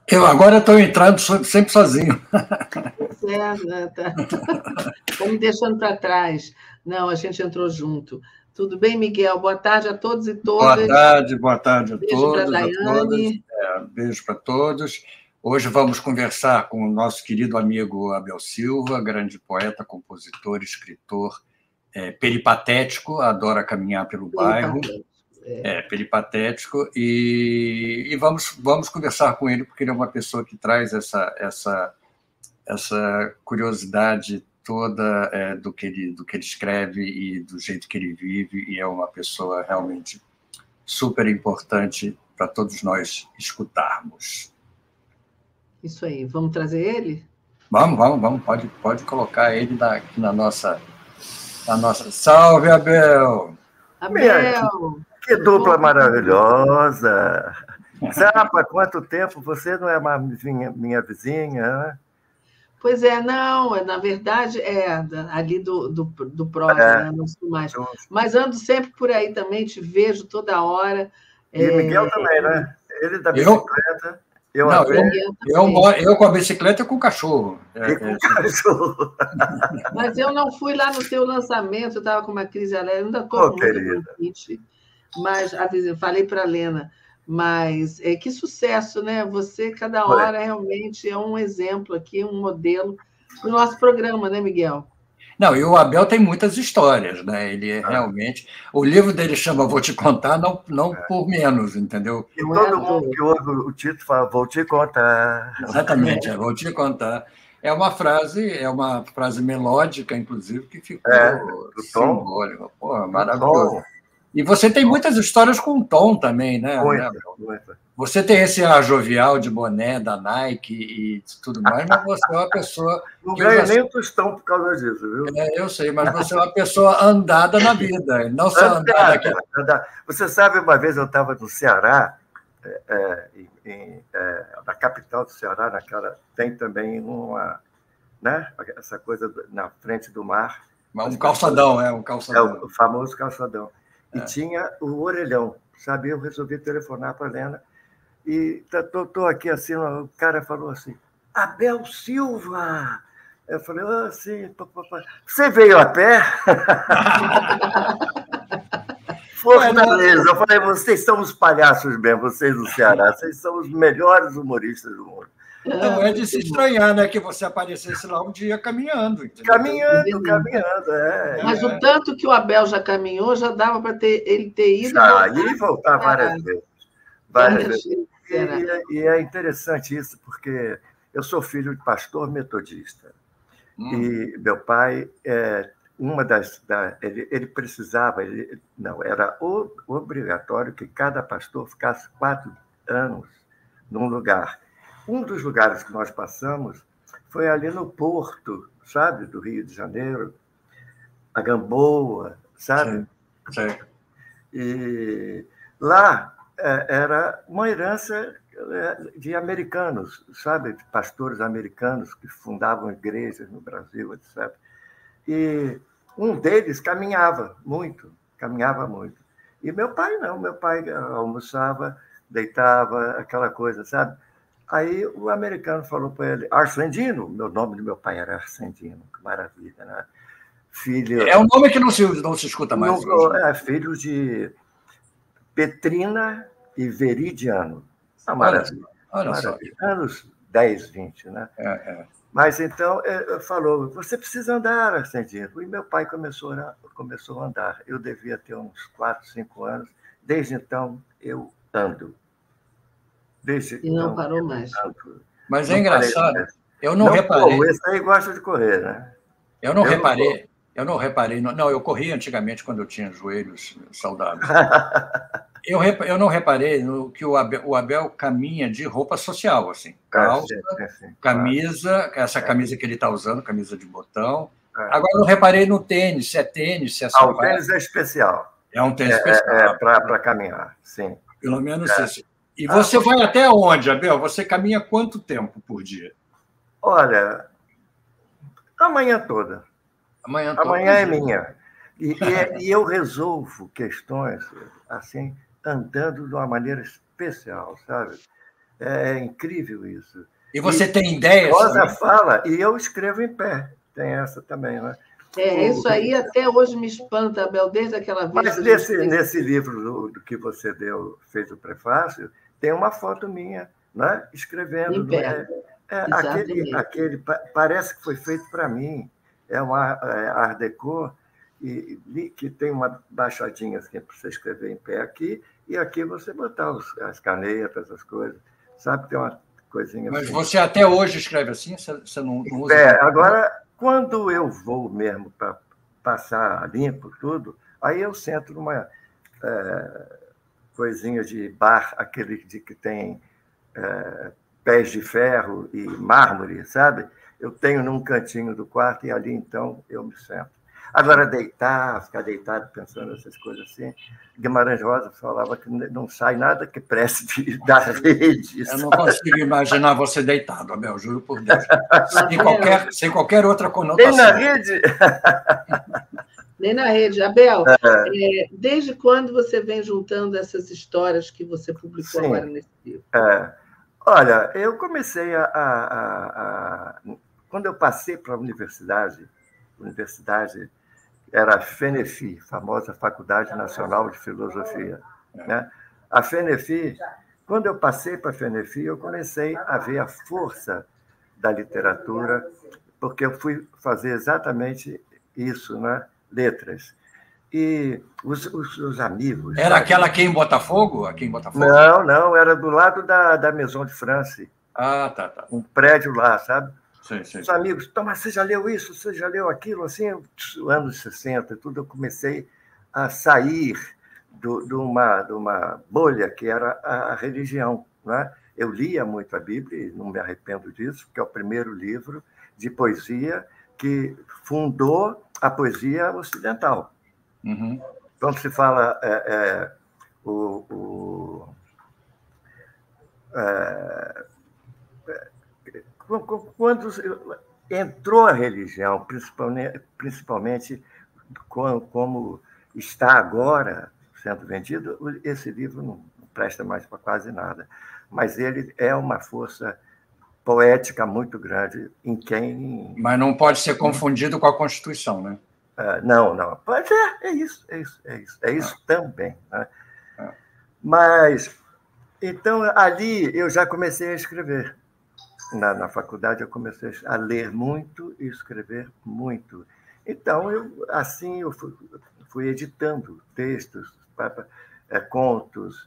Eu agora estou entrando sempre sozinho. Pois é, né, tá me deixando para trás. Não, a gente entrou junto. Tudo bem, Miguel? Boa tarde a todos e todas. Boa tarde a Beijo para a todos, a todas. Daiane. Beijo para todos. Hoje vamos conversar com o nosso querido amigo Abel Silva, grande poeta, compositor, escritor, peripatético, adora caminhar pelo bairro. Peripatético, e vamos conversar com ele, porque ele é uma pessoa que traz essa curiosidade toda do que ele escreve e do jeito que ele vive, e é uma pessoa realmente super importante para todos nós escutarmos. Isso aí, vamos trazer ele? Vamos, pode colocar ele aqui na nossa... Salve, Abel! Abel! Que dupla maravilhosa! Zapa, quanto tempo? Você não é minha vizinha, né? Pois é, não, na verdade ali do Prosa, né? Não sou mais. Mas ando sempre por aí também, te vejo toda hora. E Miguel também, né? Ele da bicicleta. Eu com a bicicleta e com o cachorro. Com o cachorro. Mas eu não fui lá no teu lançamento, eu estava com uma crise alérgica, ainda estou com muita bronquite, mas falei para a Lena, mas que sucesso, né? Você, cada hora, realmente é um exemplo aqui, um modelo para o nosso programa, né, Miguel? Não, e o Abel tem muitas histórias, né? Ele realmente... O livro dele chama Vou Te Contar, não por menos, entendeu? E todo mundo que ouve o título fala, vou te contar. Exatamente, vou te contar. É uma frase melódica, inclusive, que ficou simbólica. Pô, maravilhoso. E você tem muitas histórias com o Tom também, né? Muita. Você tem esse ar jovial de boné da Nike e tudo mais, mas você é uma pessoa... Não ganha nem um tostão por causa disso, viu? Eu sei, mas você é uma pessoa andada na vida, não só andada aqui. Você sabe, uma vez eu estava no Ceará, na capital do Ceará, tem também essa coisa na frente do mar. Um calçadão, um calçadão. O famoso calçadão. E tinha o orelhão, sabe? Eu resolvi telefonar para a Lena e estou aqui assim, o cara falou assim, Abel Silva! Eu falei, sim, você veio a pé? Fortaleza. Eu falei, vocês são os palhaços mesmo, vocês do Ceará, vocês são os melhores humoristas do mundo. Não é de se estranhar, né, que você aparecesse lá um dia caminhando. Entendeu? Caminhando. Mas o tanto que o Abel já caminhou, já dava para ele ter ido. E voltar várias vezes. E é interessante isso, porque eu sou filho de pastor metodista. E meu pai, ele precisava, era obrigatório que cada pastor ficasse 4 anos num lugar. Um dos lugares que nós passamos foi ali no Porto, sabe, do Rio de Janeiro, a Gamboa, sabe? Sim. E lá era uma herança de americanos, sabe, de pastores americanos que fundavam igrejas no Brasil, etc. E um deles caminhava muito. E meu pai não, meu pai almoçava, deitava, aquela coisa, sabe? Aí o americano falou para ele, Arsendino, o nome do meu pai era Arsendino, que maravilha, né? Filho... É um nome que não se escuta mais. Filho de Petrina e Veridiano. Maravilha. Olha só. Anos 10, 20, né? Mas então falou, você precisa andar, Arsendino. E meu pai começou a andar. Eu devia ter uns 4, 5 anos. Desde então, eu ando. E não parou mais. Mas é engraçado. Eu não reparei. Esse aí gosta de correr, né? Eu não reparei. Não, eu corri antigamente quando eu tinha joelhos saudáveis. Eu não reparei no que o Abel caminha de roupa social, assim. Calça, camisa, essa camisa que ele está usando, camisa de botão. Agora eu não reparei no tênis, se é sapato. O tênis é especial. É um tênis especial. Para caminhar, sim. Pelo menos isso. E você vai até onde, Abel? Você caminha quanto tempo por dia? Olha, a manhã toda. Amanhã é minha. E eu resolvo questões assim, andando de uma maneira especial, sabe? É incrível isso. E você tem ideias? Rosa fala, e eu escrevo em pé. Tem essa também, né? Isso aí até hoje me espanta, Abel, desde aquela vez. Mas nesse livro do que você fez o prefácio, tem uma foto minha, né? Escrevendo. Em pé. Aquele parece que foi feito para mim. É uma Art Deco, que tem uma baixadinha assim, para você escrever em pé aqui, e aqui você botar as canetas, as coisas. Sabe? Tem uma coisinha Mas assim. você até hoje escreve assim? Você não usa? Agora, quando eu vou mesmo para passar limpo tudo, aí eu sento numa coisinha de bar, aquele que tem pés de ferro e mármore, sabe? Eu tenho num cantinho do quarto e ali, então, eu me sento. Agora, ficar deitado pensando essas coisas assim, Guimarães Rosa falava que não sai nada que preste da rede. Eu não consigo imaginar você deitado, Abel, juro por Deus. Sem qualquer outra conotação. Nem na rede? Nem na rede. Abel, desde quando você vem juntando essas histórias que você publicou agora nesse livro? Olha, eu comecei quando eu passei para a universidade era a FENEFI, famosa Faculdade Nacional de Filosofia. Né? A FENEFI, quando eu passei para a FENEFI, eu comecei a ver a força da literatura, porque eu fui fazer exatamente isso, né? Letras. E os amigos... Era aquela aqui em Botafogo? Aqui em Botafogo? Não, era do lado da Maison de France. Ah, tá. Um prédio lá, sabe? Sim. Os amigos, mas você já leu isso? Você já leu aquilo? Assim, anos 60, tudo, eu comecei a sair de uma bolha que era a religião. Né? Eu lia muito a Bíblia, e não me arrependo disso, porque é o primeiro livro de poesia que fundou a poesia ocidental. Uhum. Quando se fala quando entrou a religião, principalmente como está agora sendo vendido, esse livro não presta mais para quase nada. Mas ele é uma força poética muito grande em quem... Mas não pode ser confundido com a Constituição, né? Não. Mas é isso também. Né? Mas, então, ali eu já comecei a escrever. Na faculdade eu comecei a ler muito e escrever muito. Então, eu fui editando textos, contos,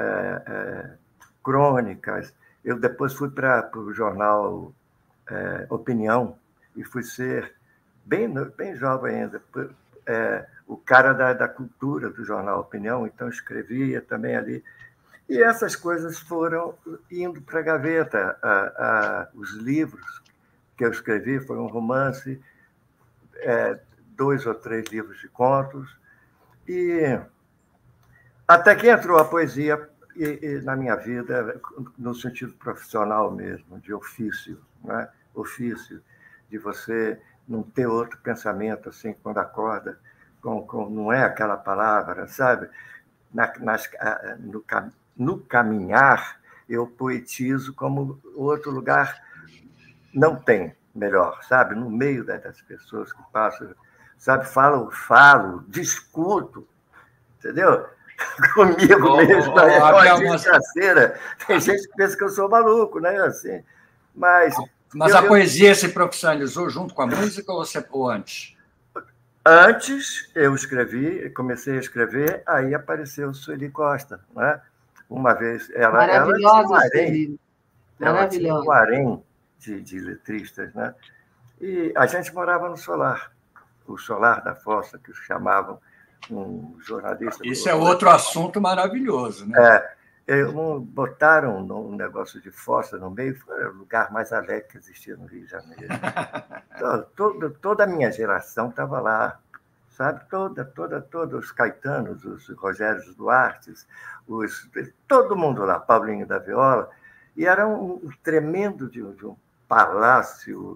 crônicas. Eu depois fui para o jornal Opinião e fui ser, bem jovem ainda, o cara da cultura do jornal Opinião, então escrevia também ali. E essas coisas foram indo para a gaveta. Os livros que eu escrevi foi um romance, 2 ou 3 livros de contos, e até que entrou a poesia na minha vida, no sentido profissional mesmo, de ofício, né? Ofício, de você não ter outro pensamento assim quando acorda, não é aquela palavra, sabe? No caminhar, eu poetizo como outro lugar não tem melhor, sabe? No meio das pessoas que passam, sabe? Falo, discuto, entendeu? Comigo mesmo, é uma desgraceira. Tem gente que pensa que eu sou maluco, né? Assim, mas a poesia se profissionalizou junto com a música ou antes? Antes eu comecei a escrever, aí apareceu Sueli Costa, né? Uma vez maravilhosa, Sueli. Ela tinha um harém de letristas, né? E a gente morava no Solar, o Solar da Fossa, que chamavam um jornalista. Isso é outro assunto maravilhoso, né? Botaram um negócio de fossa no meio, foi o lugar mais alegre que existia no Rio de Janeiro. Toda a minha geração estava lá, sabe? Toda, os Caetanos, os Rogérios Duartes, todo mundo lá, Paulinho da Viola, e era um tremendo de um palácio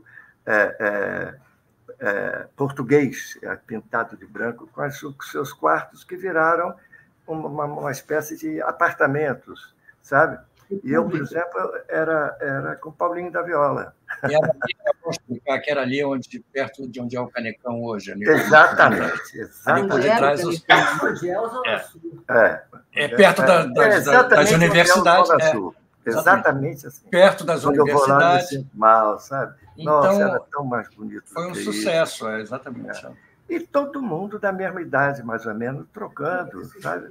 português, pintado de branco, com os seus quartos que viraram uma espécie de apartamentos, sabe? E eu, por exemplo, era com o Paulinho da Viola. E era explicar que era ali perto de onde é o Canecão hoje. Ali, exatamente. Ali por detrás. É perto das universidades. Exatamente assim. Perto das universidades. Eu vou lá, me sinto mal, sabe? Então, nossa, era tão mais bonito. Foi um sucesso, exatamente. E todo mundo da mesma idade, mais ou menos, trocando, sabe?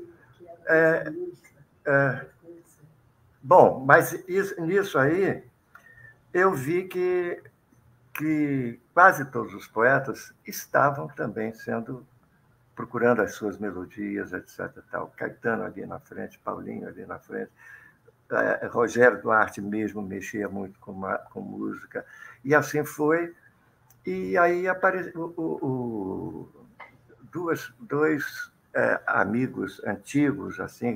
Bom, mas nisso aí, eu vi que quase todos os poetas estavam também procurando as suas melodias, etc. Tal. Caetano ali na frente, Paulinho ali na frente, Rogério Duarte mesmo mexia muito com música, e assim foi. E aí apareceu dois amigos antigos, assim,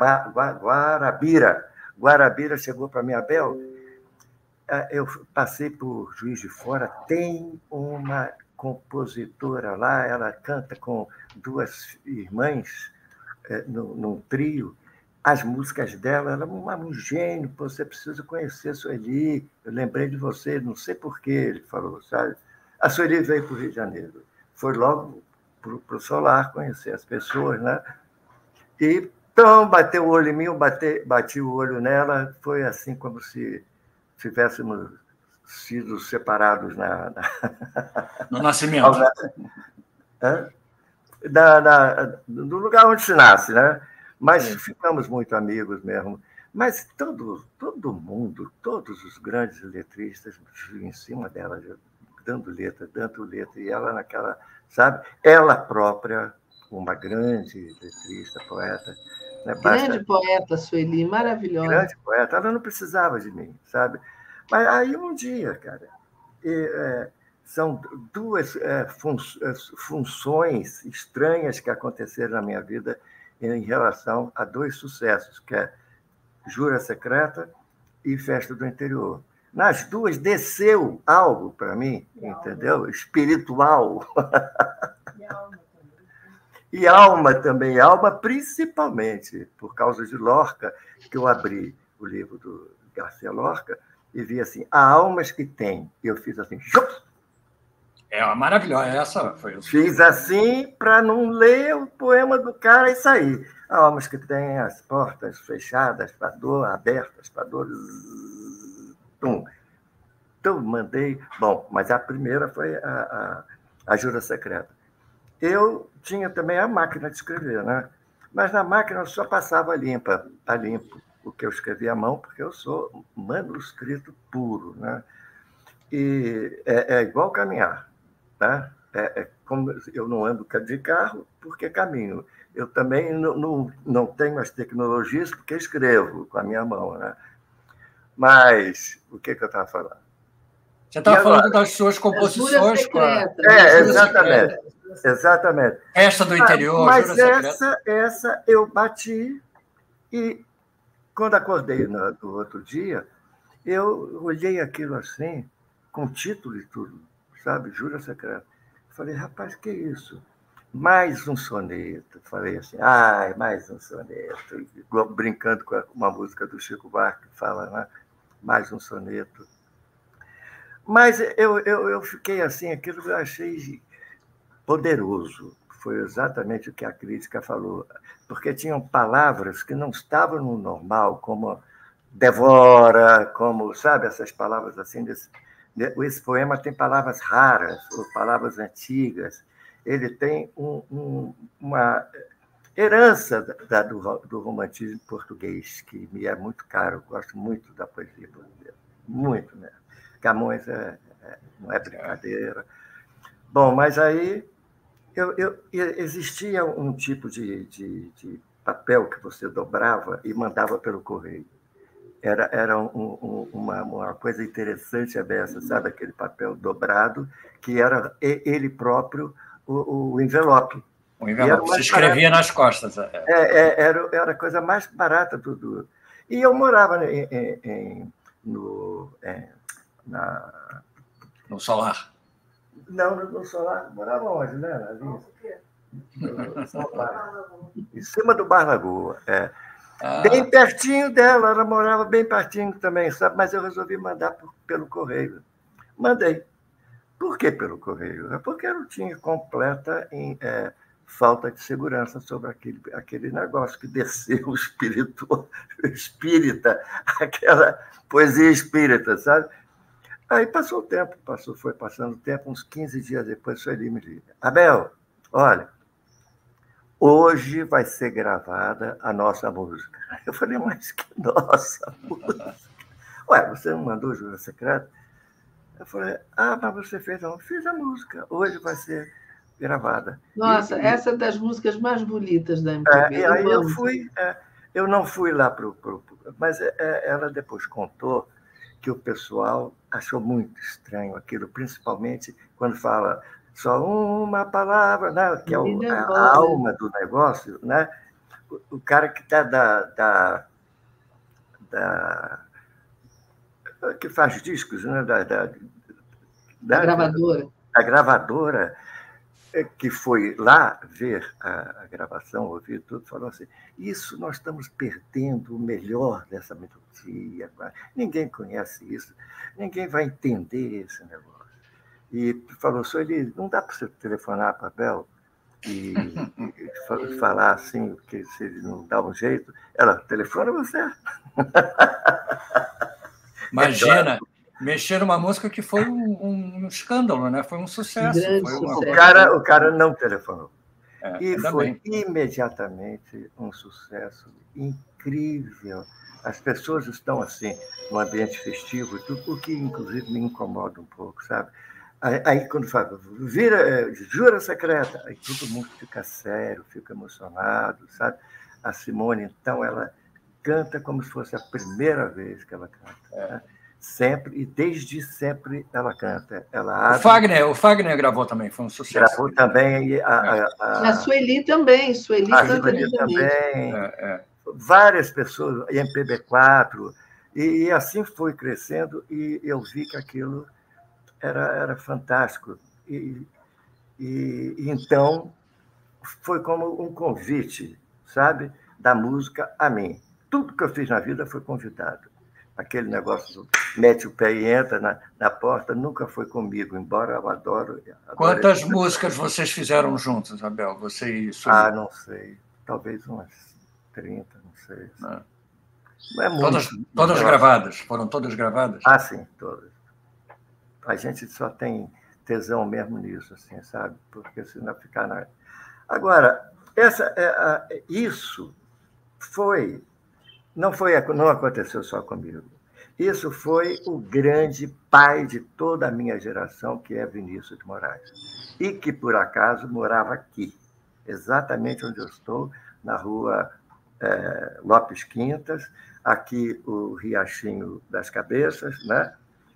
Guarabira chegou para mim, Abel, eu passei por Juiz de Fora, tem uma compositora lá, ela canta com duas irmãs num trio, as músicas dela, ela é um gênio, você precisa conhecer a Sueli, eu lembrei de você, não sei porquê, ele falou, sabe? A Sueli veio para o Rio de Janeiro, foi logo para o Solar conhecer as pessoas, né? E então bateu o olho em mim, eu bati o olho nela, foi assim como se tivéssemos sido separados no nascimento. No lugar onde se nasce, né? Mas ficamos muito amigos mesmo. Mas todo mundo, todos os grandes letristas em cima dela, dando letra, e ela naquela, sabe? Ela própria, uma grande letrista, poeta. Né? Grande poeta, Sueli, maravilhosa. Grande poeta, ela não precisava de mim, sabe? Mas aí um dia, cara, são duas funções estranhas que aconteceram na minha vida em relação a dois sucessos, que é Jura Secreta e Festa do Interior. Nas duas desceu algo para mim, entendeu? Espiritual. E alma também, alma principalmente, por causa de Lorca, que eu abri o livro do Garcia Lorca e vi assim, há almas que têm. E eu fiz assim, uma maravilhosa, essa foi o... Fiz assim para não ler o poema do cara e sair. Há almas que têm as portas fechadas para dor, abertas para dor. Então, mandei... Bom, mas a primeira foi a Jura Secreta. Eu tinha também a máquina de escrever, né? Mas na máquina eu só passava a limpo o que eu escrevia à mão, porque eu sou manuscrito puro, né? E é igual caminhar, né? Como eu não ando de carro, porque caminho. Eu também não tenho as tecnologias, porque escrevo com a minha mão, né? Mas o que eu estava falando? Você estava falando das suas composições com a... exatamente. Exatamente. Esta do Interior, mas essa eu bati e quando acordei no outro dia, eu olhei aquilo assim, com título e tudo, sabe? Jura Secreta. Falei, rapaz, que isso? Mais um soneto. Falei assim, mais um soneto. Brincando com uma música do Chico Buarque que fala, né? Mais um soneto. Mas eu fiquei assim, aquilo que eu achei poderoso. Foi exatamente o que a crítica falou. Porque tinham palavras que não estavam no normal, como devora, como, sabe, essas palavras assim. Esse poema tem palavras raras, ou palavras antigas. Ele tem uma herança do romantismo português, que me é muito caro. Eu gosto muito da poesia portuguesa. Muito mesmo. Camões não é brincadeira. Bom, mas aí existia um tipo de papel que você dobrava e mandava pelo correio. Era uma coisa interessante a beça, sabe? Aquele papel dobrado, que era ele próprio o envelope. O envelope, se escrevia nas costas. Era a coisa mais barata do... E eu morava no Solar. Não, no Solar. Morava onde, né, Alice? Em cima do Bar Lagoa. Bem pertinho dela, ela morava bem pertinho também, sabe? Mas eu resolvi mandar pelo correio. Mandei. Por que pelo correio? Porque eu tinha completa falta de segurança sobre aquele negócio que desceu o espírita, aquela poesia espírita, sabe? Aí passou o tempo, foi passando o tempo, uns 15 dias depois, o Sueli me liga. Abel, olha, hoje vai ser gravada a nossa música. Eu falei, mas que nossa música? Ué, você não mandou Jura Secreta? Eu falei, mas você fez? Não, fiz a música. Hoje vai ser gravada. Nossa, essa é das músicas mais bonitas da MPB. E aí eu fui... eu não fui lá mas ela depois contou que o pessoal achou muito estranho aquilo, principalmente quando fala só uma palavra, né? Que é a alma do negócio, né? O cara que está que faz discos, né? Da gravadora. A gravadora, que foi lá ver a gravação, ouvir tudo, falou assim, isso nós estamos perdendo o melhor dessa melodia. Ninguém conhece isso, ninguém vai entender esse negócio. E falou, Sueli, não dá para você telefonar para a Bel e falar assim, que se ele não dá um jeito, ela telefona você. Imagina, mexer numa música que foi um escândalo, né? Foi um sucesso. O cara não telefonou. E foi imediatamente um sucesso incrível. As pessoas estão assim, no ambiente festivo, o que inclusive me incomoda um pouco, sabe? Aí quando fala, Jura Secreta, aí todo mundo fica sério, fica emocionado, sabe? A Simone, então, ela canta como se fosse a primeira vez que ela canta. Né? Sempre, e desde sempre ela canta. Ela o Fagner gravou também, foi um sucesso. Gravou também. E a Sueli também. Sueli canta também. Várias pessoas, MPB4, e assim foi crescendo, e eu vi que aquilo era fantástico. E então foi como um convite, sabe, da música a mim. Tudo que eu fiz na vida foi convidado. Aquele negócio, mete o pé e entra na porta, nunca foi comigo, embora eu adoro. Quantas músicas vocês fizeram juntos, Abel? Você e Sueli? Não sei. Talvez umas 30, não sei. Não. Não é muito. Todas gravadas? Foram todas gravadas? Sim, todas. A gente só tem tesão mesmo nisso, assim, sabe? Porque senão ficar na... Agora, isso não aconteceu só comigo. Isso foi o grande pai de toda a minha geração, que é Vinícius de Moraes. E que, por acaso, morava aqui, exatamente onde eu estou, na rua Lopes Quintas, aqui o Riachinho das Cabeças, né?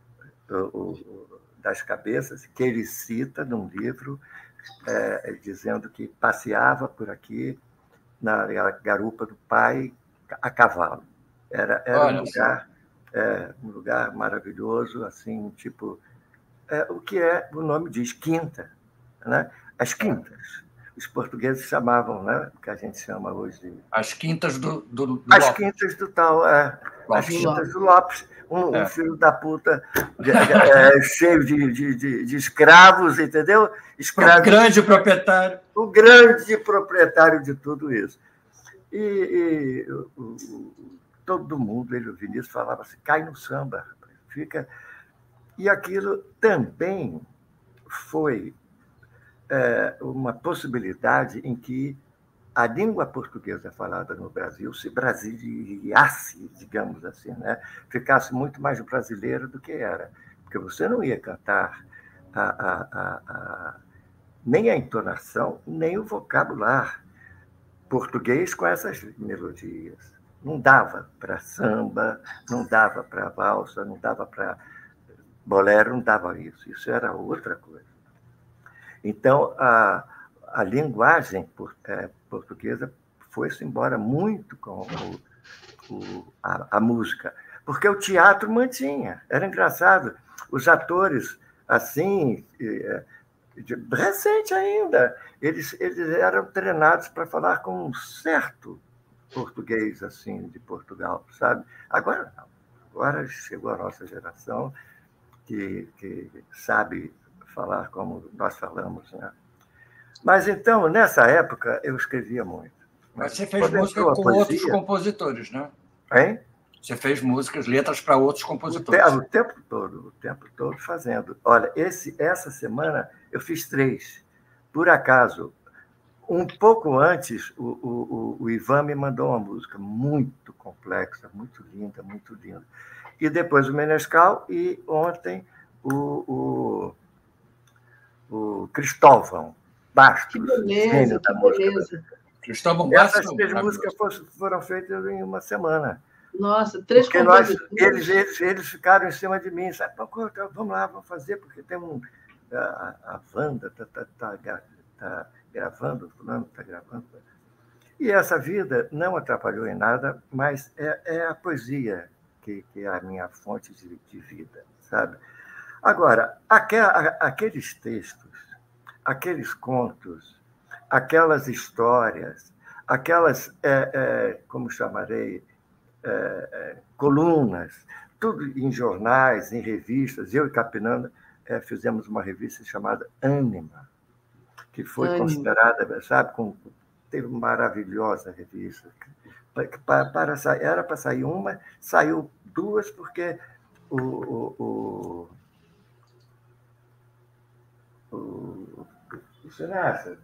Das Cabeças, que ele cita num livro, dizendo que passeava por aqui na garupa do pai a cavalo. Era um lugar maravilhoso, assim, tipo, o que o nome diz, quinta, né? As quintas. Os portugueses chamavam, né? O que a gente chama hoje de... As quintas do As Lopes. Quintas do tal, as quintas do Lopes. Um filho da puta cheio de escravos, entendeu? O grande proprietário. O grande proprietário de tudo isso. E todo mundo, o Vinícius falava assim, cai no samba, fica... E aquilo também foi uma possibilidade em que a língua portuguesa falada no Brasil se brasiliasse, digamos assim, né? Ficasse muito mais brasileira do que era. Porque você não ia cantar nem a entonação, nem o vocabulário português com essas melodias. Não dava para samba, não dava para valsa, não dava para bolero, não dava isso. Isso era outra coisa. Então, a linguagem portuguesa foi-se embora muito com a música, porque o teatro mantinha. Era engraçado. Os atores, assim, recente ainda, eles eram treinados para falar com um certo português assim de Portugal, sabe? Agora não. Agora chegou a nossa geração que sabe falar como nós falamos, né? Mas então, nessa época, eu escrevia muito. Mas você fez música com outros compositores, né? Hein? Você fez músicas, letras para outros compositores. O tempo todo fazendo. Olha, essa semana eu fiz 3. Por acaso, um pouco antes, o Ivan me mandou uma música muito complexa, muito linda, muito linda. E depois o Menescal, e ontem o Cristóvão Bastos. Que beleza, que beleza. Cristóvão Bastos. Essas 3 músicas foram feitas em uma semana. Nossa, 3 compositores. Eles ficaram em cima de mim, sabe? Vamos lá, vamos fazer, porque tem a Wanda está gravando, o fulano está gravando. E essa vida não atrapalhou em nada, mas é a poesia que é a minha fonte de vida, sabe? Agora, aqueles textos, aqueles contos, aquelas histórias, aquelas, como chamarei, colunas, tudo em jornais, em revistas. Eu e Capinanda fizemos uma revista chamada Ânima, que foi considerada, sabe, teve uma maravilhosa revista. Era para sair uma, saiu 2, porque os cineastas.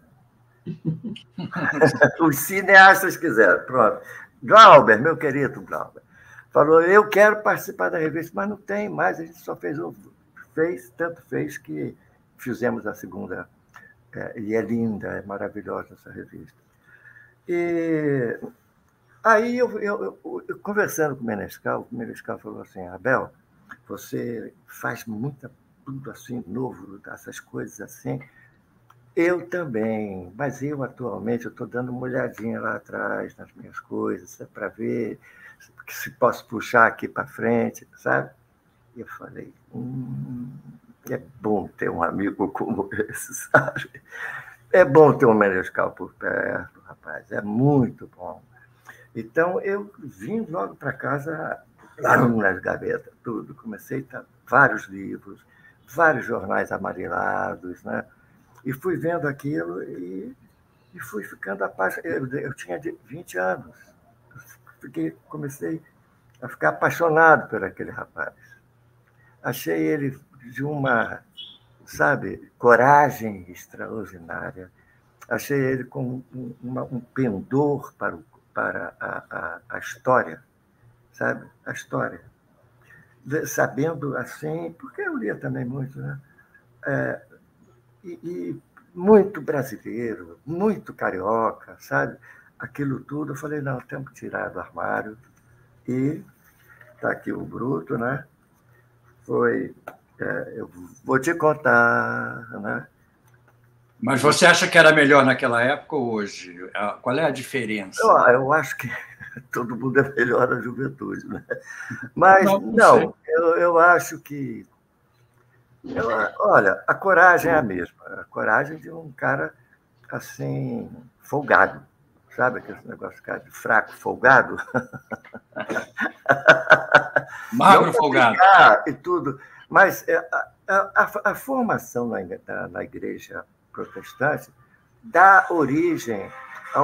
Os cineastas quiseram, pronto. Glauber, meu querido Glauber, falou: eu quero participar da revista, mas não tem mais, a gente só tanto fez que fizemos a segunda, e é linda, é maravilhosa essa revista. E aí, eu conversando com o Menescal falou assim: Abel, você faz tudo assim, novo, essas coisas assim. Eu também, mas atualmente estou dando uma olhadinha lá atrás nas minhas coisas, para ver se posso puxar aqui para frente, sabe? E eu falei, é bom ter um amigo como esse, sabe? É bom ter um Menescal por perto, rapaz, é muito bom. Então, eu vim logo para casa, nas gavetas, tudo. Comecei a vários livros, vários jornais amarelados, né? E fui vendo aquilo e fui ficando apaixonado. Eu tinha 20 anos. Comecei a ficar apaixonado por aquele rapaz. Achei ele de uma, sabe, coragem extraordinária. Achei ele com um pendor para a história, sabe? A história. Sabendo assim, porque eu lia também muito, né? E muito brasileiro, muito carioca, sabe? Aquilo tudo, eu falei, não, temos que tirar do armário. E está aqui o bruto, né? Eu vou te contar, né? Mas você acha que era melhor naquela época ou hoje? Qual é a diferença? Eu acho que todo mundo é melhor na juventude, né? Mas, não eu acho que... olha, a coragem é a mesma. A coragem de um cara, assim, folgado. Sabe aquele negócio de fraco, folgado? Magro, folgado. E tudo. Mas a formação na igreja protestante dá origem a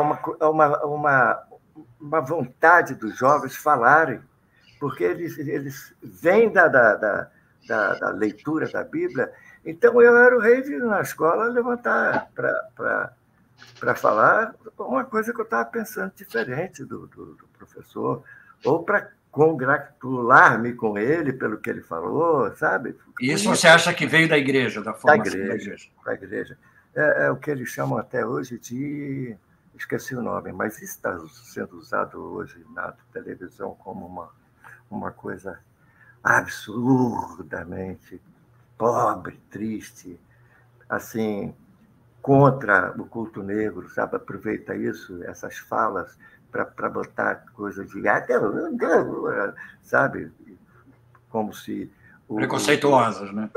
uma vontade dos jovens falarem, porque eles vêm da leitura da Bíblia. Então, eu era o rei de, na escola, levantar para falar uma coisa que eu estava pensando diferente do professor, ou para congratular-me com ele pelo que ele falou, sabe? Isso você acha que veio da igreja, da formação da igreja? Da igreja. É o que eles chamam até hoje de... Esqueci o nome, mas isso está sendo usado hoje na televisão como uma coisa absurdamente pobre, triste, assim, contra o culto negro, sabe? Aproveita isso, essas falas, para botar coisas de... sabe? Como se... Preconceituosas, né?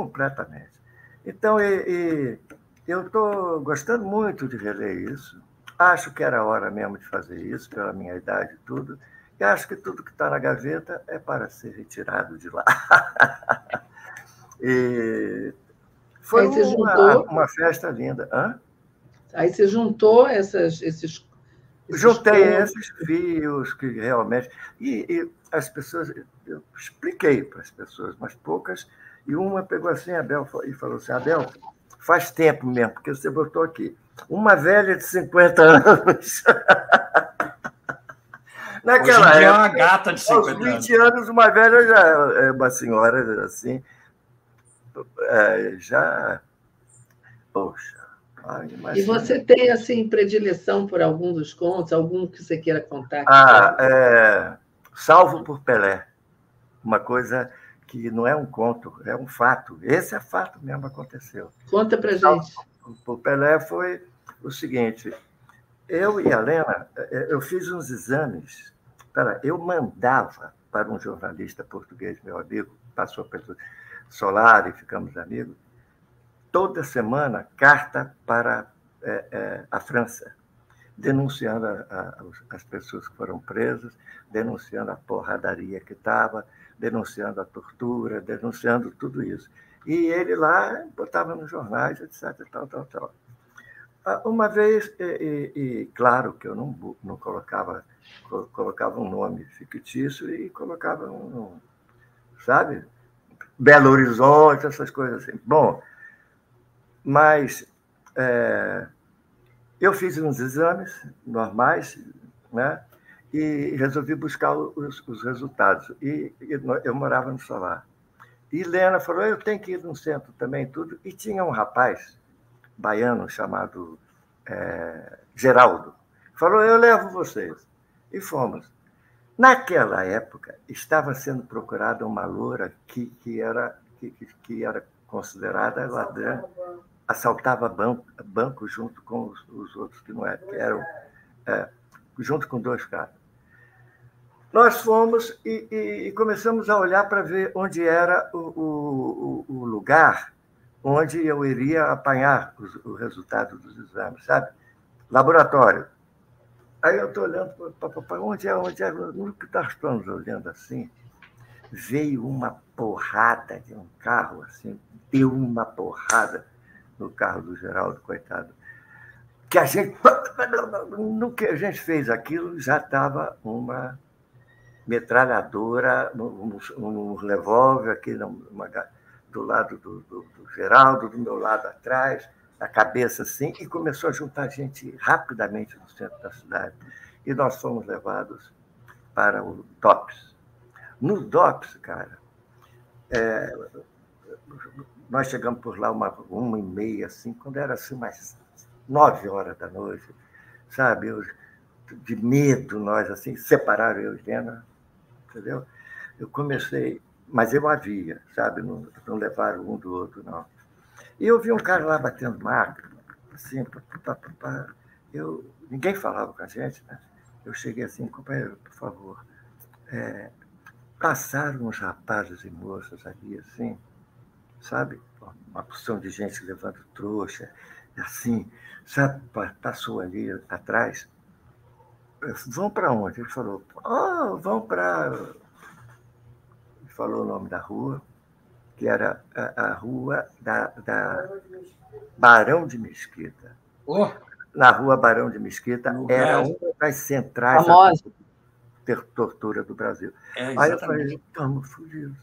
Completamente. Então, eu estou gostando muito de reler isso, Acho que era hora mesmo de fazer isso, pela minha idade e tudo. E acho que tudo que está na gaveta é para ser retirado de lá. E foi uma festa linda. Hã? Aí você juntou esses Juntei esses fios que realmente... E as pessoas... Eu expliquei para as pessoas, mas poucas. E uma pegou assim, Abel, e falou assim, Abel, faz tempo mesmo, porque você botou aqui. Uma velha de 50 anos. Naquela Hoje em dia época, é uma gata de 50 aos 20 anos, uma velha já é uma senhora assim. Já... Poxa. E você tem, assim, predileção por algum dos contos, algum que você queira contar? Salvo por Pelé. Uma coisa que não é um conto, é um fato. Esse é fato mesmo, aconteceu. Conta para gente. O Pelé foi o seguinte, eu e a Lena, eu fiz uns exames, eu mandava para um jornalista português, meu amigo, passou pelo Solar e ficamos amigos, toda semana carta para a França, denunciando as pessoas que foram presas, denunciando a porradaria que estava, denunciando a tortura, denunciando tudo isso. E ele lá botava nos jornais, etc. Tal. Uma vez, claro que eu não colocava um nome fictício e colocava sabe? Belo Horizonte, essas coisas assim. Bom, mas eu fiz uns exames normais, né? E resolvi buscar os resultados. E eu morava no Solar. E Lena falou, eu tenho que ir no centro também, tudo. E tinha um rapaz baiano chamado Geraldo. Falou, eu levo vocês. E fomos. Naquela época, estava sendo procurada uma loura que era considerada ladrã, assaltava banco junto com os outros que não eram, que eram junto com 2 caras. Nós fomos e começamos a olhar para ver onde era o lugar onde eu iria apanhar o resultado dos exames, sabe? Laboratório. Aí eu estou olhando para onde é? No que nós estamos olhando assim, veio uma porrada de um carro, assim, deu uma porrada no carro do Geraldo, coitado. Que a gente, no que a gente fez aquilo, já estava uma metralhadora, um revólver aqui do lado do Geraldo, do meu lado atrás, a cabeça assim, e começou a juntar gente rapidamente no centro da cidade. E nós fomos levados para o DOPS. No DOPS, cara, nós chegamos por lá 1h30, assim, quando era assim, umas 9 horas da noite, sabe? De medo, nós, assim, separaram eu e Lena, entendeu? Eu comecei, mas eu havia, sabe? Não levaram um do outro, não. E eu vi um cara lá batendo máquina, assim, ninguém falava com a gente, né? Eu cheguei assim, companheiro, por favor, passaram uns rapazes e moças ali, assim, sabe? Uma porção de gente levando trouxa, assim, sabe? Passou ali atrás. Vão para onde? Ele falou, vão para... Ele falou o nome da rua, que era a rua da Barão de Mesquita. Oh. Na rua Barão de Mesquita, era uma das centrais da tortura do Brasil. Aí eu falei, estamos fodidos,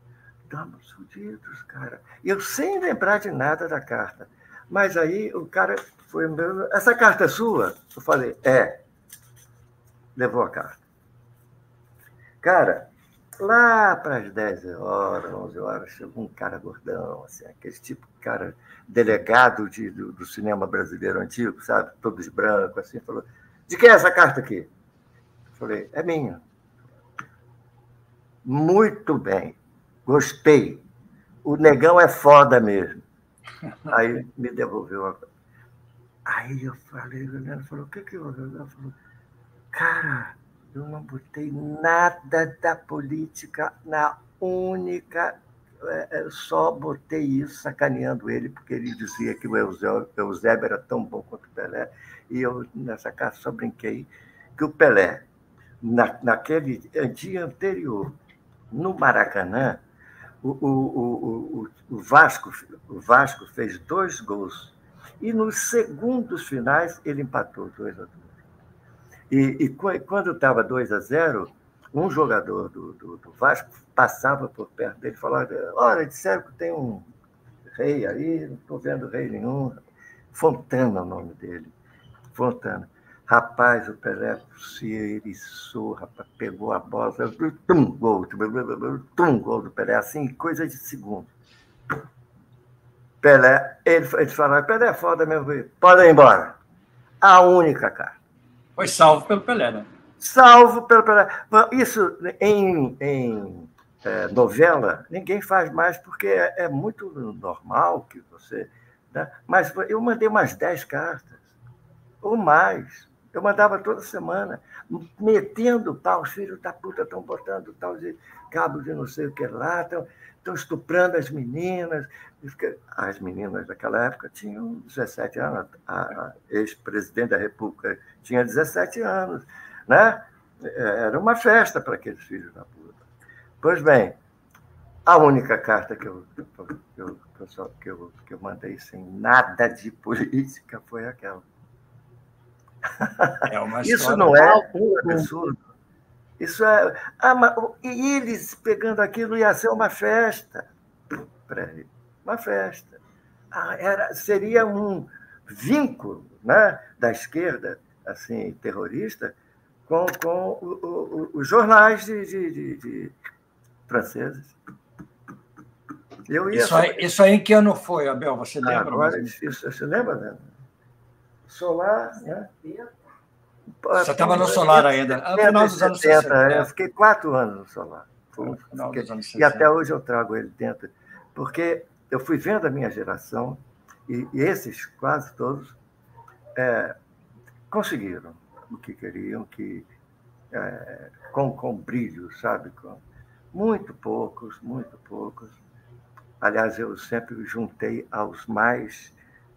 cara. E eu sem lembrar de nada da carta. Mas aí o cara foi... Essa carta é sua? Eu falei, levou a carta. Cara, lá para as 10 horas, 11 horas, chegou um cara gordão, assim, aquele tipo de cara, delegado do cinema brasileiro antigo, sabe? Todos brancos, assim, falou, de quem é essa carta aqui? Eu falei, é minha. Muito bem, gostei. O negão é foda mesmo. Aí me devolveu a... Aí eu falei, o Leandro falou, o que houve? Ela falou, cara, eu não botei nada da política na única eu só botei isso sacaneando ele, porque ele dizia que o Eusébio era tão bom quanto o Pelé, e eu, nessa carta, só brinquei que o Pelé, naquele dia anterior, no Maracanã, o Vasco fez 2 gols, e nos segundos finais ele empatou 2-2. E quando estava 2-0, um jogador do Vasco passava por perto dele e falava: olha, disseram que tem um rei aí, não estou vendo rei nenhum. Fontana é o nome dele. Fontana. Rapaz, o Pelé se eriçou, rapaz, pegou a bola, gol do Pelé, assim, coisa de segundo. Pelé, ele falava: Pelé é foda mesmo, pode ir embora. A única, cara. Foi salvo pelo Pelé, né? Salvo pelo Pelé. Isso em novela ninguém faz mais, porque é muito normal que você... Né? Mas eu mandei umas 10 cartas, ou mais. Eu mandava toda semana, metendo pau. Os filhos da puta estão botando tal de cabo de não sei o que lá, estão estuprando as meninas. As meninas daquela época tinham 17 anos, a ex-presidente da República tinha 17 anos, né? Era uma festa para aqueles filhos da puta. Pois bem, a única carta que eu mandei sem nada de política foi aquela. É uma Isso não é um absurdo. Isso é... e eles pegando aquilo ia ser uma festa para ele. Uma festa. Seria um vínculo, né, da esquerda, assim, terrorista, com os jornais de franceses. Isso aí em que ano foi, Abel? Você lembra? Agora é difícil. Você lembra, né? Solar, né? Você estava no Solar ainda, no final dos anos 60. Eu fiquei 4 anos no Solar. E até hoje eu trago ele dentro, porque eu fui vendo a minha geração, e esses quase todos conseguiram o que queriam, com brilho, sabe? Muito poucos. Aliás, eu sempre juntei aos mais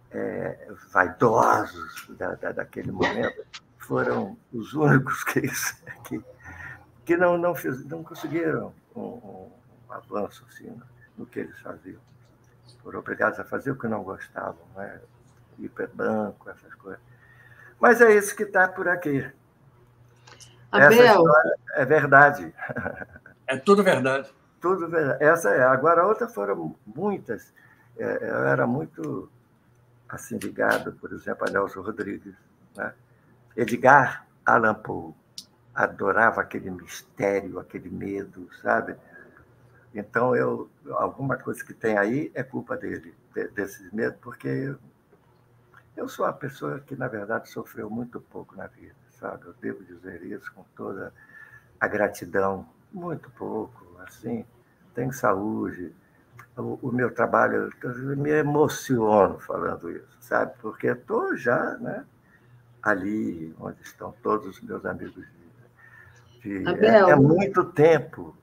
vaidosos daquele momento. Foram os únicos que não conseguiram um avanço assim, no que eles faziam. Foram obrigados a fazer o que não gostavam, né? Ir para banco, essas coisas. Mas é isso que está por aqui. Abel, essa história é verdade. É tudo verdade. Tudo verdade. Essa é. Agora, a outra foram muitas. Eu era muito assim, ligado, por exemplo, a Nelson Rodrigues, né? Edgar Allan Poe. Adorava aquele mistério, aquele medo, sabe? Então, alguma coisa que tem aí é culpa dele, desses medos, porque eu sou uma pessoa que, na verdade, sofreu muito pouco na vida, sabe? Eu devo dizer isso com toda a gratidão. Muito pouco, assim. Tenho saúde. O meu trabalho, eu me emociono falando isso, sabe? Porque estou já, né, ali onde estão todos os meus amigos. É muito tempo.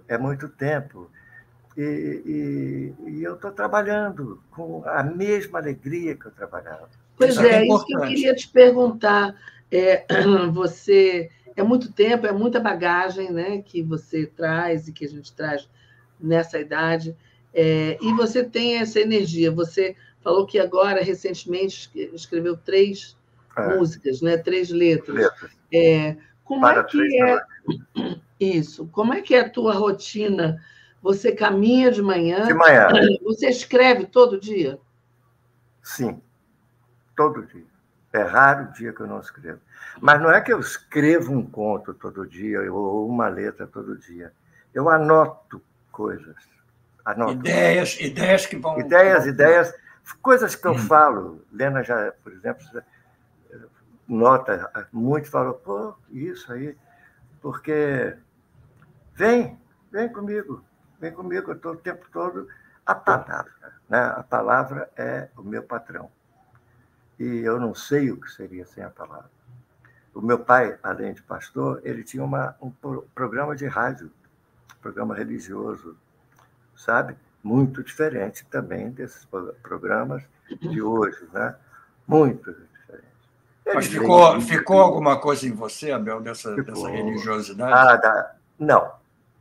E eu estou trabalhando com a mesma alegria que eu trabalhava. Pois é, isso que eu queria te perguntar. Você é muito tempo, é muita bagagem, né, que você traz e que a gente traz nessa idade, e você tem essa energia. Você falou que agora, recentemente, escreveu 3 músicas, né, 3 letras. Como é que é isso? Como é que é a tua rotina? Você caminha de manhã? De manhã. Você escreve todo dia? Sim, todo dia. É raro o dia que eu não escrevo. Mas não é que eu escrevo um conto todo dia ou uma letra todo dia. Eu anoto coisas. Ideias que vão... Ideias. Coisas que eu falo. Lena já, por exemplo, nota muito, falou, pô, isso aí, porque vem comigo, eu estou o tempo todo. A palavra, né? A palavra é o meu patrão. E eu não sei o que seria sem a palavra. O meu pai, além de pastor, ele tinha um programa de rádio, programa religioso, sabe? muito diferente também desses programas de hoje, né? Muito diferente. Mas ficou alguma coisa em você, Abel, dessa religiosidade? Não.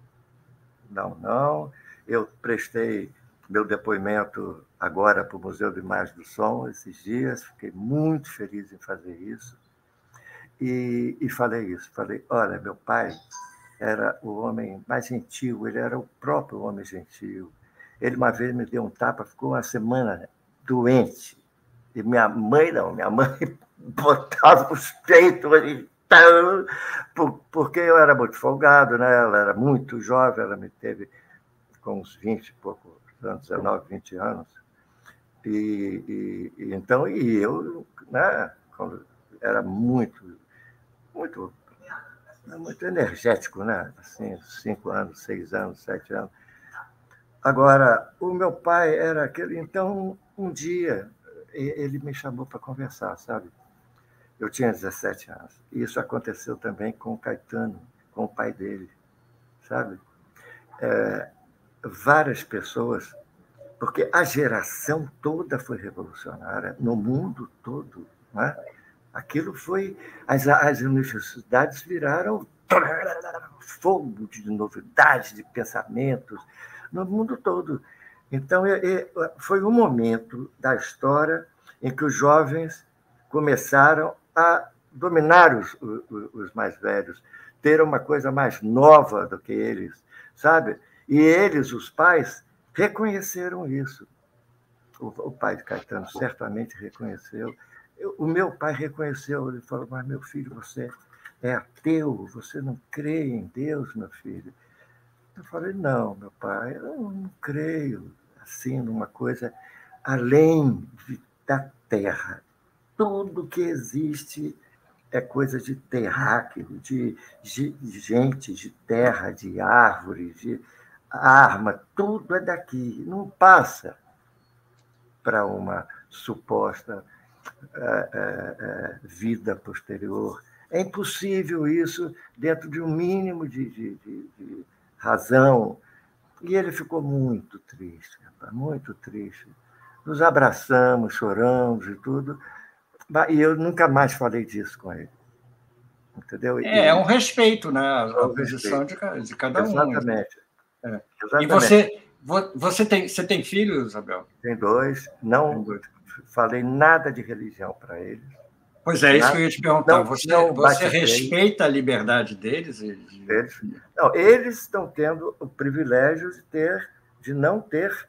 Eu prestei meu depoimento agora para o Museu de Imagem do Som esses dias, fiquei muito feliz em fazer isso. E falei isso, olha, meu pai era o homem mais gentil, ele era o próprio homem gentil. Ele uma vez me deu um tapa, ficou uma semana doente. E minha mãe botava os peitos ali, porque eu era muito folgado, né? Ela era muito jovem, ela me teve com uns 20 e poucos anos, 19, 20 anos. Então, eu, né, era muito energético, né? Assim, 5 anos, 6 anos, 7 anos. Agora, o meu pai era aquele... Então, um dia, ele me chamou para conversar, sabe? Eu tinha 17 anos. E isso aconteceu também com o Caetano, com o pai dele, sabe? Várias pessoas... Porque a geração toda foi revolucionária, no mundo todo, né? Aquilo foi... As universidades viraram fogo de novidades, de pensamentos, no mundo todo. Então, foi um momento da história em que os jovens começaram a dominar os mais velhos, ter uma coisa mais nova do que eles, sabe? E eles, os pais, reconheceram isso. O pai de Caetano certamente reconheceu. O meu pai reconheceu, ele falou, mas meu filho, você é ateu, você não crê em Deus, meu filho. Eu falei, não, meu pai, eu não creio assim numa coisa além da terra. Tudo que existe é coisa de terráqueo, de gente, de terra, de árvore, de arma, tudo é daqui, não passa para uma suposta vida posterior. É impossível isso dentro de um mínimo de razão. E ele ficou muito triste, muito triste. Nos abraçamos, choramos e tudo, e eu nunca mais falei disso com ele. Entendeu? É um respeito, né? A posição de cada um. Exatamente. E você tem filhos, Isabel? Tem 2. Não falei nada de religião para eles. Pois é, isso que eu ia te perguntar. Você respeita a liberdade deles? Eles estão tendo o privilégio de não ter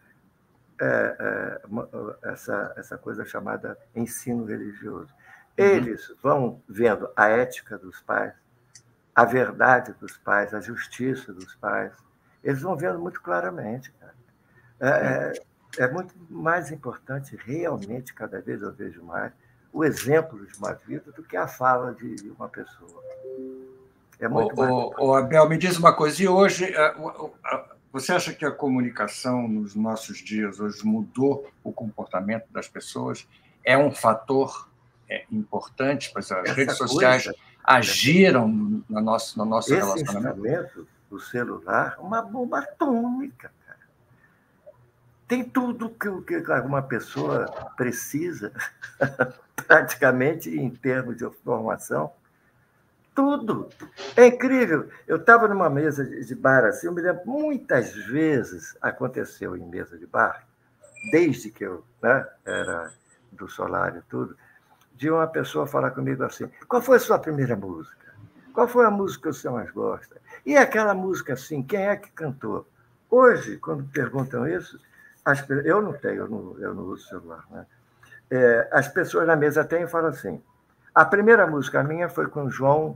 essa coisa chamada ensino religioso. Eles vão vendo a ética dos pais, a verdade dos pais, a justiça dos pais. Eles vão vendo muito claramente, cara. É muito mais importante, realmente, cada vez eu vejo mais, o exemplo de uma vida do que a fala de uma pessoa. É muito mais. Abel, me diz uma coisa, e hoje, você acha que a comunicação nos nossos dias hoje mudou o comportamento das pessoas? É um fator importante, pois as redes sociais agiram no nosso relacionamento? Esse instrumento, o celular, uma bomba atômica. Tem tudo que uma pessoa precisa, praticamente, em termos de formação. Tudo. É incrível. Eu estava numa mesa de bar assim, eu me lembro, muitas vezes aconteceu em mesa de bar, desde que eu era do Solar e tudo, de uma pessoa falar comigo assim, qual foi a sua primeira música? Qual foi a música que você mais gosta? E aquela música assim, quem é que cantou? Hoje, quando perguntam isso, eu não tenho, eu não uso celular, né? As pessoas na mesa têm e falam assim, a primeira música minha foi com João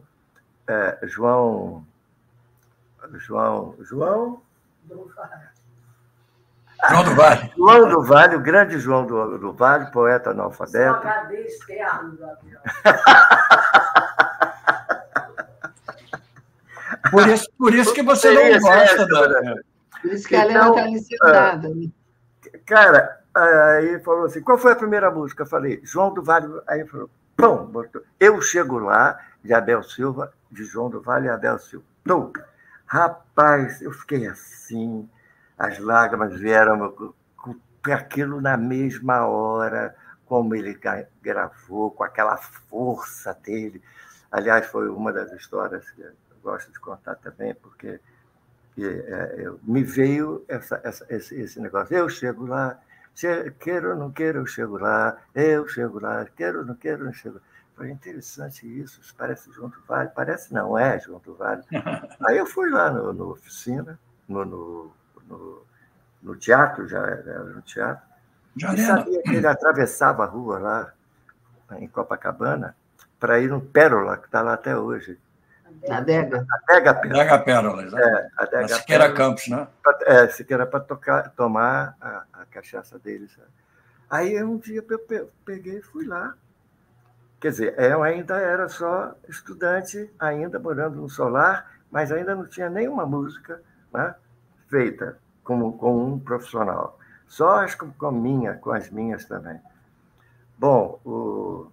do Vale. João do Vale, o grande João do Vale, poeta analfabeto. HD externo, Gabriel. Por isso que você não gosta Por isso que a Helena está licenciada. Cara, aí falou assim, qual foi a primeira música? Eu falei, João do Vale. Aí falou, pum, botou. Eu chego lá, de Abel Silva, de João do Vale e Abel Silva. Rapaz, eu fiquei assim, As lágrimas vieram com aquilo na mesma hora, como ele gravou, com aquela força dele. Aliás, foi uma das histórias que eu gosto de contar também, porque me veio esse negócio. Eu chego lá, queiro ou não queiro, eu chego lá, quero ou não quero, eu chego lá. Foi interessante isso parece João do Vale. Parece não, é João do Vale. Aí eu fui lá na oficina, no teatro, já era no teatro, e sabia que ele atravessava a rua lá, em Copacabana, para ir no Pérola, que está lá até hoje. Adega. Adega Pérola, exatamente. Adega Siqueira Campos, né? Siqueira para tomar a cachaça deles. Aí um dia eu peguei e fui lá. Quer dizer, eu ainda era só estudante, ainda morando no solar, mas ainda não tinha nenhuma música, né, feita com um profissional. Só com as minhas também. Bom, o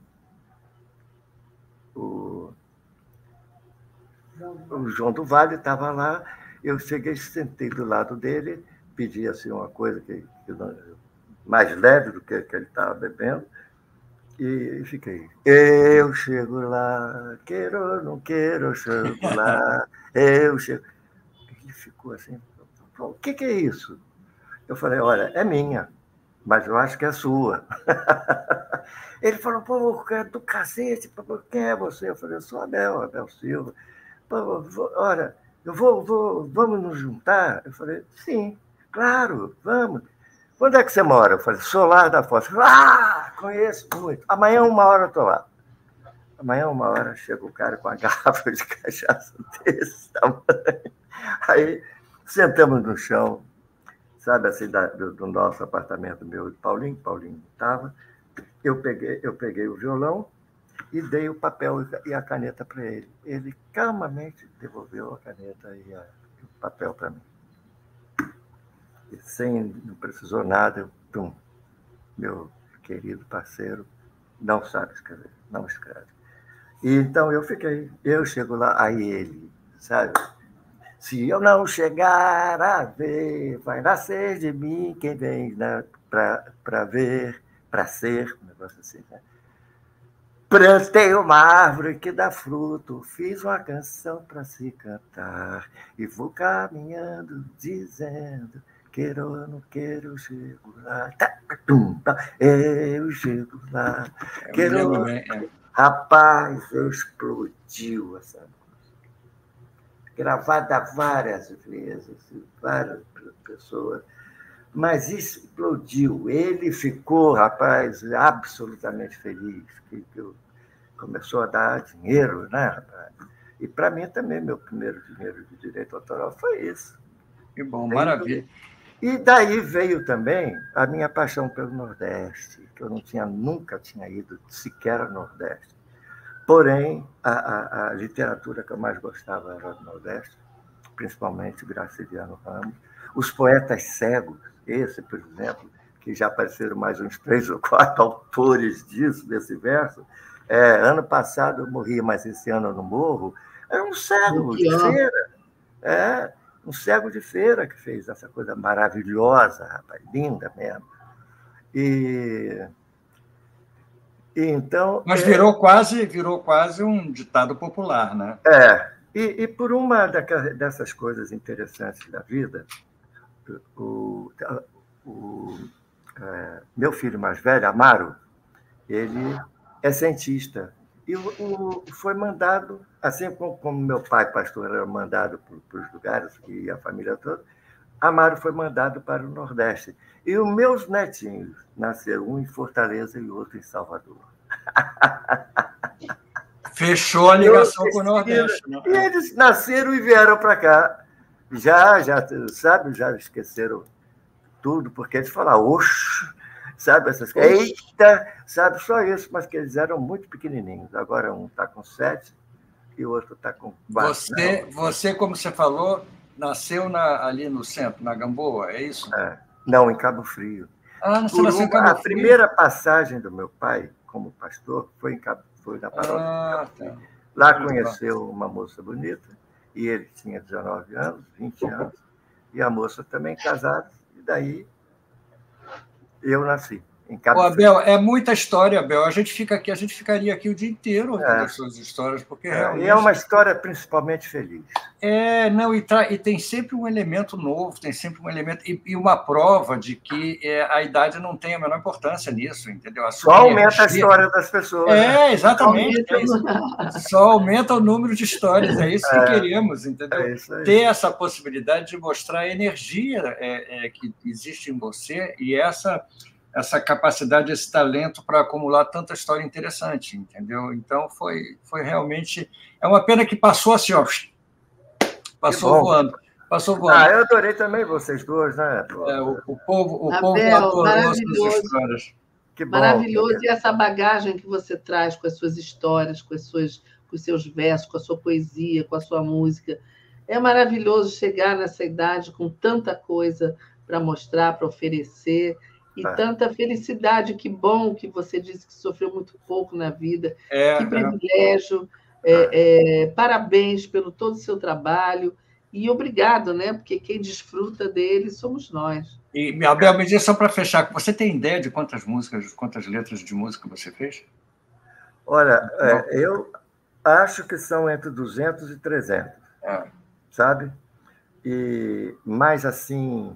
João do Vale estava lá, eu cheguei, sentei do lado dele, pedi assim, uma coisa mais leve do que ele estava bebendo, e fiquei. Eu chego lá, queiro ou não quero, eu chego lá, eu chego. Ele ficou assim, o que é isso? Eu falei, olha, é minha, mas eu acho que é sua. Ele falou, pô, é do cacete, quem é você? Eu falei, eu sou Abel Silva. Pô, olha, vamos nos juntar? Eu falei, sim, claro, vamos. Onde é que você mora? Eu falei, Solar da Foz. Conheço muito. Amanhã, 1h eu estou lá. Amanhã, 1h, chega o cara com a garrafa de cachaça desse tamanho. Aí, sentamos no chão, sabe, assim, do nosso apartamento meu de Paulinho estava. Eu peguei o violão e dei o papel e a caneta para ele. Ele calmamente devolveu a caneta e o papel para mim. Não precisou nada, meu querido parceiro não sabe escrever, não escreve. E então eu chego lá, aí ele, sabe? Se eu não chegar a ver, vai nascer de mim quem vem, né, para ver, para ser, um negócio assim, né? Plantei uma árvore que dá fruto, fiz uma canção para se cantar, e vou caminhando, dizendo, queiro ou não quero, eu chego lá. Eu chego lá. Quero... Rapaz, explodiu essa música. Gravada várias vezes, várias pessoas, mas explodiu. Ele ficou, rapaz, absolutamente feliz. Começou a dar dinheiro, né, rapaz? E para mim também, meu primeiro dinheiro de direito autoral foi isso. Que bom, maravilha. E daí veio também a minha paixão pelo Nordeste, que eu nunca tinha ido sequer ao Nordeste. Porém, a literatura que eu mais gostava era do Nordeste, principalmente Graciliano Ramos. Os poetas cegos, esse, por exemplo, que já apareceram mais uns 3 ou 4 autores desse verso. Ano passado eu morri, mas esse ano eu não morro. Era um cego de feira. Um cego de feira que fez essa coisa maravilhosa, rapaz, linda mesmo. Então, mas virou quase um ditado popular, né? E por uma dessas coisas interessantes da vida, meu filho mais velho, Amaro, ele é cientista. E foi mandado, assim como meu pai, pastor, era mandado para os lugares, e a família toda, Amaro foi mandado para o Nordeste. E os meus netinhos nasceram, um em Fortaleza e outro em Salvador. Fechou a ligação com o Nordeste. Né? E eles nasceram e vieram para cá. Já esqueceram tudo, porque eles falaram, oxe, sabe, essas coisas. Eita, sabe, só isso, mas que eles eram muito pequenininhos. Agora um está com 7 e o outro está com 4. Você, como você falou, nasceu ali no centro, na Gamboa, é isso? Não, em Cabo Frio. Você nasceu em Cabo Frio? A primeira passagem do meu pai como pastor foi na paróquia de Cabo Frio. Lá conheceu uma moça bonita, e ele tinha 19 anos, 20 anos, e a moça também casados, e daí eu nasci. Ô, Abel, é muita história, Abel. A gente ficaria aqui o dia inteiro ouvindo as suas histórias, porque realmente... E é uma história principalmente feliz. Não, e tem sempre um elemento novo, tem sempre um elemento... E uma prova de que a idade não tem a menor importância nisso, entendeu? Só aumenta a história das pessoas. Exatamente. Só aumenta o número de histórias, é isso que queremos, entendeu? Ter essa possibilidade de mostrar a energia que existe em você e essa capacidade, esse talento para acumular tanta história interessante, entendeu? Então, foi realmente... É uma pena que passou assim, ó, passou voando. Eu adorei também vocês dois, né? O povo Abel, adorou suas histórias. Que bom, maravilhoso. E essa bagagem que você traz com as suas histórias, com os seus versos, com a sua poesia, com a sua música. É maravilhoso chegar nessa idade com tanta coisa para mostrar, para oferecer... E tanta felicidade, que bom que você disse que sofreu muito pouco na vida. Que privilégio. Parabéns pelo todo o seu trabalho. E obrigado, né? Porque quem desfruta dele somos nós. E, Abel, me diz só para fechar, você tem ideia de quantas letras de música você fez? Olha, eu acho que são entre 200 e 300, sabe? Mas, assim...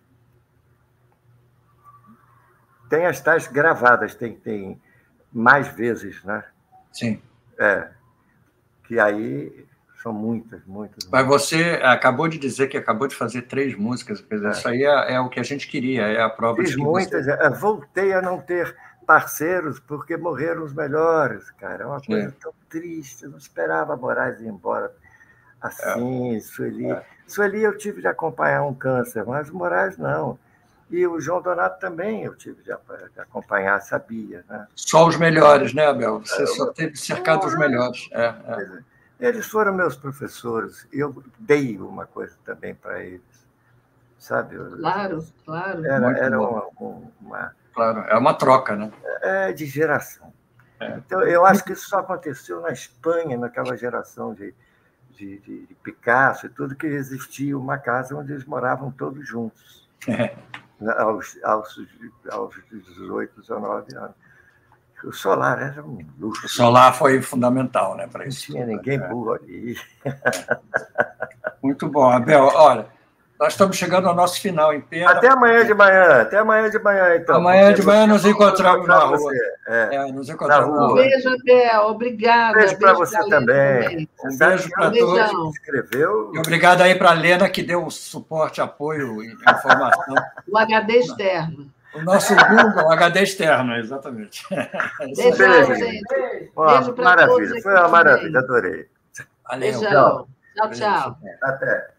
Tem as tais gravadas, tem mais vezes, né? Sim. Que aí são muitas. Mas você acabou de dizer que acabou de fazer 3 músicas. Isso aí é o que a gente queria, é a prova de que muitas. Voltei a não ter parceiros porque morreram os melhores, cara. É uma coisa tão triste. Eu não esperava Moraes ir embora assim, Sueli eu tive de acompanhar um câncer, mas o Moraes não. E o João Donato também eu tive de acompanhar, sabia, né? Só os melhores, né, Abel? Você só teve cercado dos melhores. Eles foram meus professores e eu dei uma coisa também para eles, sabe? Claro. Era uma troca, né? De geração. Então, eu acho que isso só aconteceu na Espanha, naquela geração de Picasso e tudo, que existia uma casa onde eles moravam todos juntos. Aos 18, 19 anos. O Solar era um luxo. O Solar foi fundamental, né, para isso. Não tinha ninguém burro ali. Muito bom, Abel. Olha, nós estamos chegando ao nosso final em pena. Até amanhã de manhã, então. Amanhã de manhã nos encontramos na rua. Nos encontramos na rua. Um beijo, Abel. Obrigada. Beijo para você também. Um beijo para todos. Escreveu. E obrigado aí para a Lena, que deu suporte, apoio e informação. O HD externo. O nosso Google, HD externo, exatamente. Beijão, gente. Beijo para todos. Maravilha, foi uma maravilha, adorei. Valeu. Beijão. Tchau. Até.